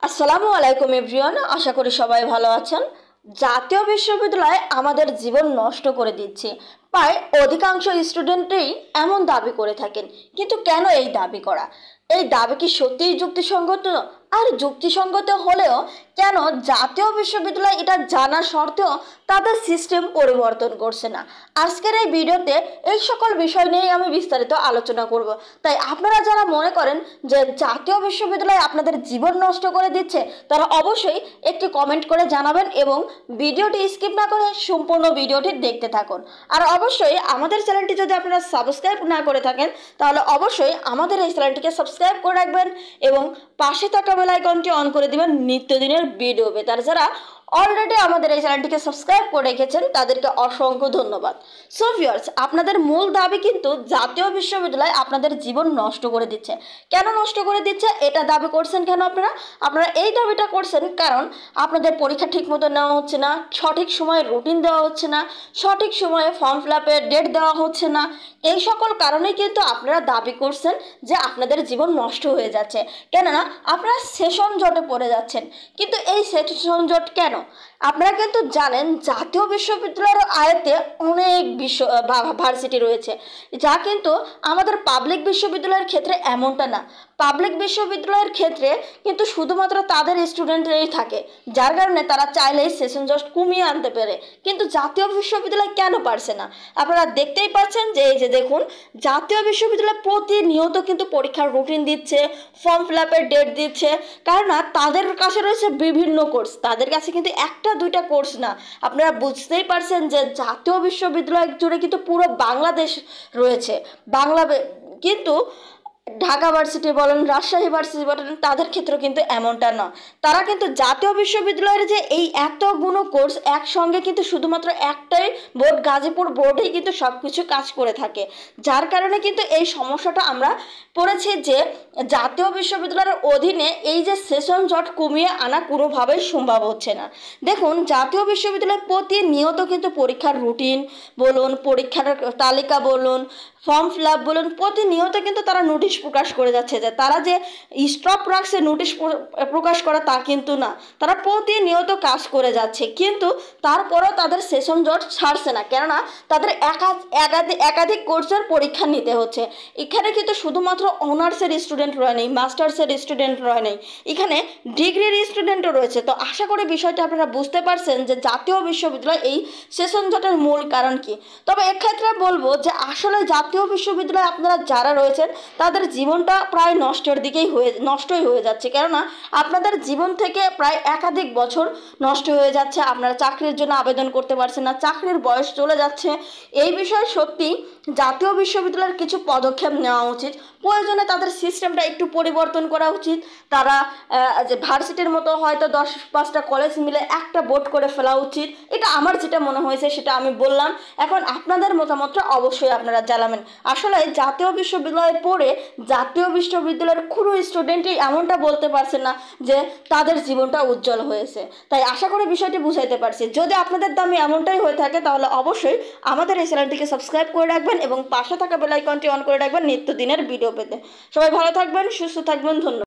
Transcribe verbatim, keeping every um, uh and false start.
আসসালামু আলাইকুম এভরিওয়ান, আশা করি সবাই ভালো আছেন। জাতীয় বিশ্ববিদ্যালয় আমাদের জীবন নষ্ট করে দিচ্ছে, প্রায় অধিকাংশ স্টুডেন্টই এমন দাবি করে থাকেন। কিন্তু কেন এই দাবি করা? এই দাবি কি সত্যিই যুক্তিসঙ্গত? আর যুক্তিসঙ্গত হলেও কেন জাতীয় বিশ্ববিদ্যালয় এটা জানা সত্ত্বেও তাদের সিস্টেম পরিবর্তন করছে না? আজকের এই ভিডিওতে এই সকল বিষয় নিয়ে আমি বিস্তারিত আলোচনা করব। তাই আপনারা যারা মনে করেন যে জাতীয় বিশ্ববিদ্যালয় আপনাদের জীবন নষ্ট করে দিচ্ছে, তারা অবশ্যই একটি কমেন্ট করে জানাবেন এবং ভিডিওটি স্কিপ না করে সম্পূর্ণ ভিডিওটি দেখতে থাকুন। আর অবশ্যই আমাদের চ্যানেলটি যদি আপনারা সাবস্ক্রাইব না করে থাকেন, তাহলে অবশ্যই আমাদের এই চ্যানেলটিকে সাবস্ক্রাইব করে রাখবেন এবং পাশে থাকা বেল আইকনটি অন করে দিবেন নিত্যদিনের ভিডিও পেতে। আর যারা অলরেডি আমাদের এই চ্যানেলটিকে সাবস্ক্রাইব করে রেখেছেন তাদেরকে অসংখ্য ধন্যবাদ। সো ভিউয়ার্স, আপনাদের মূল দাবি কিন্তু জাতীয় বিশ্ববিদ্যালয় আপনাদের জীবন নষ্ট করে দিচ্ছে। কেন নষ্ট করে দিচ্ছে এটা দাবি করছেন কেন আপনারা? আপনারা এই দাবিটা করছেন কারণ আপনাদের পরীক্ষা ঠিক মতো নেওয়া হচ্ছে না, সঠিক সময়ে রুটিন দেওয়া হচ্ছে না, সঠিক সময়ে ফর্ম ফিল আপের ডেট দেওয়া হচ্ছে না। এই সকল কারণেই কিন্তু আপনারা দাবি করছেন যে আপনাদের জীবন নষ্ট হয়ে যাচ্ছে। কেননা আপনারা সেশন জটে পড়ে যাচ্ছেন। কিন্তু এই সেশন জট কেন? আপনারা কিন্তু জানেন জাতীয় বিশ্ববিদ্যালয়ের আয়তে অনেক বিশ্ব ভার্সিটি রয়েছে, যা কিন্তু আমাদের পাবলিক বিশ্ববিদ্যালয়ের ক্ষেত্রে এমনটা না। পাবলিক বিশ্ববিদ্যালয়ের ক্ষেত্রে কিন্তু শুধুমাত্র তাদের স্টুডেন্টরাই থাকে, যার কারণে তারা চাইলেই সেশন জাস্ট কমিয়ে আনতে পারে। কিন্তু জাতীয় বিশ্ববিদ্যালয় কেন পারছে না? আপনারা দেখতেই পাচ্ছেন যে এই যে দেখুন, জাতীয় বিশ্ববিদ্যালয় প্রতিনিয়ত কিন্তু পরীক্ষার রুটিন দিচ্ছে, ফর্ম ফিল আপের ডেট দিচ্ছে, কারণ তাদের কাছে রয়েছে বিভিন্ন কোর্স। তাদের কাছে কিন্তু একটা দুইটা কোর্স না। আপনারা বুঝতেই পারছেন যে জাতীয় বিশ্ববিদ্যালয় জুড়ে কিন্তু পুরো বাংলাদেশ রয়েছে। বাংলা কিন্তু ঢাকা ভার্সিটি বলেন, রাজশাহী ভার্সিটি বলেন, তাদের ক্ষেত্রে কিন্তু এমনটা না। তারা কিন্তু জাতীয় বিশ্ববিদ্যালয়ের যে এই এতগুলো কোর্স একসঙ্গে কিন্তু শুধুমাত্র একটাই বোর্ড, গাজীপুর বোর্ডেই কিন্তু সব কিছু কাজ করে থাকে, যার কারণে কিন্তু এই সমস্যাটা আমরা পড়েছি যে জাতীয় বিশ্ববিদ্যালয়ের অধীনে এই যে সেশন জট কমিয়ে আনা কোনোভাবেই সম্ভব হচ্ছে না। দেখুন, জাতীয় বিশ্ববিদ্যালয় প্রতিনিয়ত কিন্তু পরীক্ষার রুটিন বলুন, পরীক্ষার তালিকা বলুন, ফর্ম ফিল আপ বলুন, প্রতিনিয়ত কিন্তু তারা নোটিশ প্রকাশ করে যাচ্ছে। যে তারা যে স্টপ রাখছে নোটিশ প্রকাশ করা তা কিন্তু না, তারা প্রতিনিয়ত কাজ করে যাচ্ছে। কিন্তু তারপরেও তাদের সেশন জট ছাড়ছে না, কেননা তাদের একাধিক একাধিক কোর্সের পরীক্ষা নিতে হচ্ছে। এখানে কিন্তু শুধুমাত্র অনার্সের স্টুডেন্ট রয় নেই, মাস্টার্সের স্টুডেন্ট রয় নেই, এখানে ডিগ্রির স্টুডেন্টও রয়েছে। তো আশা করি বিষয়টা আপনারা বুঝতে পারছেন যে জাতীয় বিশ্ববিদ্যালয় এই সেশন জটের মূল কারণ কি। তবে এক্ষেত্রে বলবো যে আসলে জাতীয় বিশ্ববিদ্যালয়ে আপনারা যারা রয়েছেন তাদের জীবনটা প্রায় নষ্টের দিকেই হয়ে নষ্টই হয়ে যাচ্ছে, কেননা আপনাদের জীবন থেকে প্রায় একাধিক বছর নষ্ট হয়ে যাচ্ছে। আপনারা চাকরির জন্য আবেদন করতে পারছেন না, চাকরির বয়স চলে যাচ্ছে। এই বিষয়ে সত্যি জাতীয় বিশ্ববিদ্যালয়ের কিছু পদক্ষেপ নেওয়া উচিত। প্রয়োজনে তাদের সিস্টেমটা একটু পরিবর্তন করা উচিত। তারা যে ভার্সিটির মতো হয়তো দশ পাঁচটা কলেজ মিলে একটা বোর্ড করে ফেলা উচিত। এটা আমার যেটা মনে হয়েছে সেটা আমি বললাম। এখন আপনাদের মতামতটা অবশ্যই আপনারা জানাবেন। আসলে জাতীয় বিশ্ববিদ্যালয়ে পড়ে জাতীয় বিশ্ববিদ্যালয়ের কোনো স্টুডেন্টই এমনটা বলতে পারছে না যে তাদের জীবনটা উজ্জ্বল হয়েছে। তাই আশা করি বিষয়টি বুঝাইতে পারছি। যদি আপনাদের দামে এমনটাই হয়ে থাকে তাহলে অবশ্যই আমাদের এই চ্যানেলটিকে সাবস্ক্রাইব করে রাখবেন এবং পাশে থাকা বেল আইকনটি অন করে রাখবেন নিত্যদিনের ভিডিও পেতে। সবাই ভালো থাকবেন, সুস্থ থাকবেন, ধন্যবাদ।